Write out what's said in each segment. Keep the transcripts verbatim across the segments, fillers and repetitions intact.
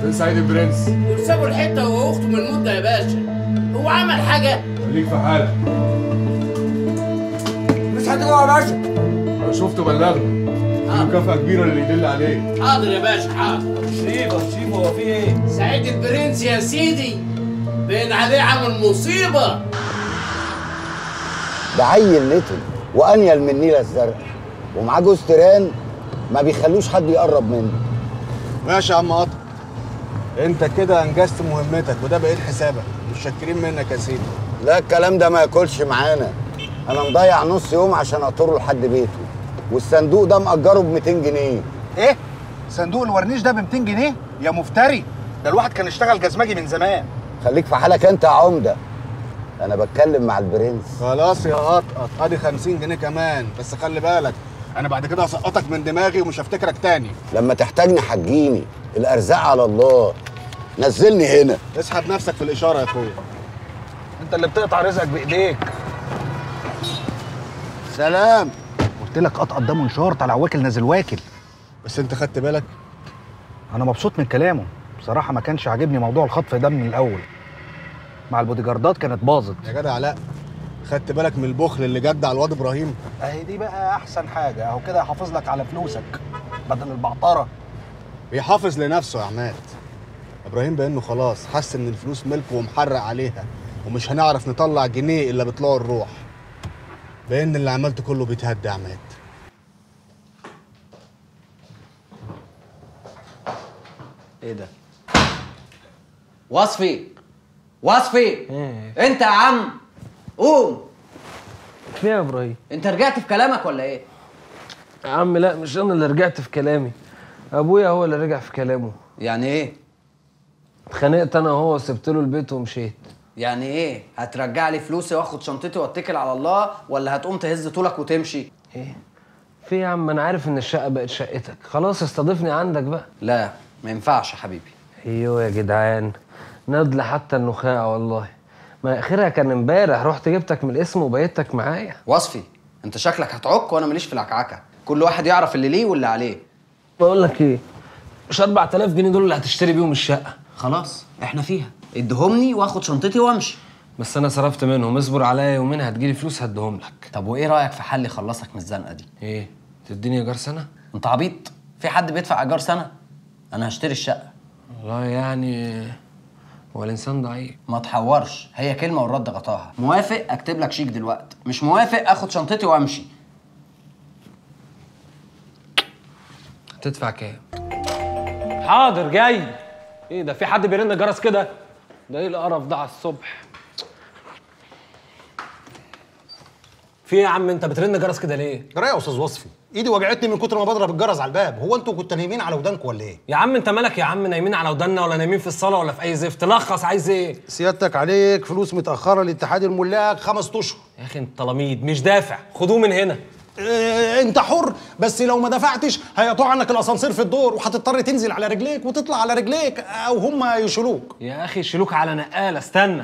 فين سعيد البرنس؟ دول سابوا الحته هو واخته من مده يا باشا. هو عمل حاجه؟ خليك في حالك. مش هتجوع يا باشا. انا شفته بلغني. في مكافأة كبيرة اللي يدل عليه. حاضر يا باشا حاضر. شريف شريف هو في ايه؟ سعيد البرنس يا سيدي باين عليه عامل مصيبه. ده عيل نتن وانيل من النيله الزرقاء ومعاه جوز تيران ما بيخلوش حد يقرب منه. ماشي يا عم قطر، انت كده انجزت مهمتك وده بقيت حسابك. متشكرين منك يا سيدي. لا الكلام ده ما ياكلش معانا. انا مضيع نص يوم عشان اطره لحد بيته، والصندوق ده مأجره ب ميتين جنيه. ايه؟ صندوق الورنيش ده ب ميتين جنيه؟ يا مفتري، ده الواحد كان اشتغل جزمجي من زمان. خليك في حالك انت يا عمده، انا بتكلم مع البرنس. خلاص يا قطقط، ادي خمسين جنيه كمان، بس خلي بالك انا بعد كده هسقطك من دماغي ومش هفتكرك تاني. لما تحتاجني حجيني، الارزاق على الله. نزلني هنا. اسحب نفسك في الاشاره يا اخويا، انت اللي بتقطع رزقك بايديك. سلام. قلت لك قطقط ده منشار طالع واكل نازل واكل. بس انت خدت بالك؟ انا مبسوط من كلامه بصراحه. ما كانش عاجبني موضوع الخطف ده من الاول، مع البودي جاردات كانت باظت. يا جدع لا، خدت بالك من البخل اللي جد على الواد ابراهيم؟ اهي دي بقى احسن حاجه، اهو كده يحافظ لك على فلوسك بدل البعطره. بيحافظ لنفسه يا عماد. ابراهيم بانه خلاص حس ان الفلوس ملكه ومحرق عليها ومش هنعرف نطلع جنيه الا بطلوع الروح. بان اللي عملته كله بيتهدى يا عماد. ايه ده؟ وصفي وصفي ايه انت يا عم قوم. في يا ابراهيم؟ انت رجعت في كلامك ولا ايه؟ يا عم لا، مش انا اللي رجعت في كلامي، ابويا هو اللي رجع في كلامه. يعني ايه؟ اتخانقت انا وهو وسبت له البيت ومشيت. يعني ايه؟ هترجع لي فلوسي واخد شنطتي واتكل على الله، ولا هتقوم تهز طولك وتمشي؟ ايه في يا عم؟ انا عارف ان الشقه بقت شقتك، خلاص استضيفني عندك بقى. لا ما ينفعش يا حبيبي. ايوه يا جدعان، ندل حتى النخاع والله. ما اخرها كان امبارح رحت جبتك من الاسم وبيتك معايا. وصفي انت شكلك هتعك وانا ماليش في العكعكه، كل واحد يعرف اللي ليه واللي عليه. بقول لك ايه، مش أربعة آلاف جنيه دول اللي هتشتري بيهم الشقه؟ خلاص احنا فيها، اديهمني واخد شنطتي وامشي. بس انا صرفت منهم، اصبر عليا يومين هتجيلي فلوس هديهم لك. طب وايه رايك في حل يخلصك من الزنقه دي؟ ايه تديني ايجار سنه؟ انت عبيط؟ في حد بيدفع ايجار سنه؟ انا هشتري الشقه. والله يعني هو الانسان ضعيف. ما تحورش، هي كلمه والرد غطاها. موافق اكتب لك شيك دلوقتي، مش موافق اخد شنطتي وامشي. هتدفع كام؟ حاضر جاي. ايه ده، في حد بيرن جرس كده؟ ده ايه القرف ده على الصبح؟ في ايه يا عم انت بترن جرس كده ليه؟ جرى يا استاذ وصفي، ايدي وجعتني من كتر ما بضرب الجرس على الباب. هو انتوا كنتوا نايمين على ودانكم ولا ايه؟ يا عم انت مالك يا عم، نايمين على ودنا ولا نايمين في الصاله ولا في اي زفت؟ لخص عايز ايه؟ سيادتك عليك فلوس متاخره لاتحاد الملاك خمس اشهر. يا اخي انت تلاميذ مش دافع، خدوه من هنا. اه انت حر، بس لو ما دفعتش هيقطعوا عنك الاسانسير في الدور وهتضطر تنزل على رجليك وتطلع على رجليك او هم يشيلوك. يا اخي يشيلوك على نقاله، استنى.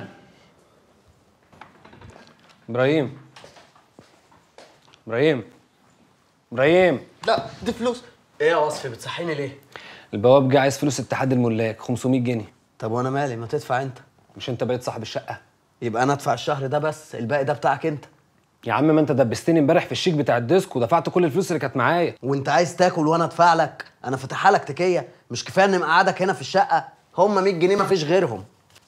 ابراهيم ابراهيم ابراهيم لا دي فلوس. ايه يا وصفي بتصحيني ليه؟ البواب جه عايز فلوس اتحاد الملاك خمسمية جنيه. طب وانا مالي، ما تدفع انت. مش انت بقيت صاحب الشقه؟ يبقى انا ادفع الشهر ده بس، الباقي ده بتاعك انت. يا عم ما انت دبستني امبارح في الشيك بتاع الديسك ودفعت كل الفلوس اللي كانت معايا. وانت عايز تاكل وانا ادفع لك؟ انا فاتحها لك تكيه، مش كفايه اني مقعدك هنا في الشقه؟ هم مية جنيه مفيش غيرهم.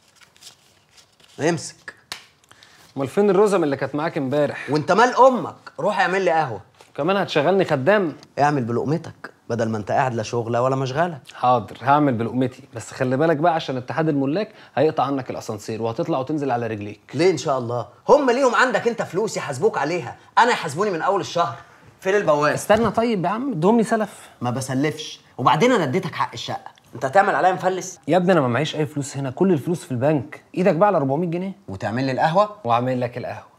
امسك. امال فين الرزم اللي كانت معاك امبارح؟ وانت مال امك، روح اعمل لي قهوه. كمان هتشغلني خدام؟ اعمل بلقمتك بدل ما انت قاعد لا شغله ولا مشغله. حاضر هعمل بلقمتي، بس خلي بالك بقى عشان اتحاد الملاك هيقطع عنك الاسانسير وهتطلع وتنزل على رجليك. ليه ان شاء الله؟ هم ليهم عندك انت فلوس يحاسبوك عليها، انا يحاسبوني من اول الشهر. فين البواب؟ استنى طيب يا عم، ادهم لي سلف. ما بسلفش، وبعدين انا اديتك حق الشقه، انت هتعمل عليا مفلس؟ يا ابني انا ما معيش اي فلوس هنا، كل الفلوس في البنك. ايدك بقى على أربعمية جنيه وتعمل لي القهوه واعمل لك القهوه.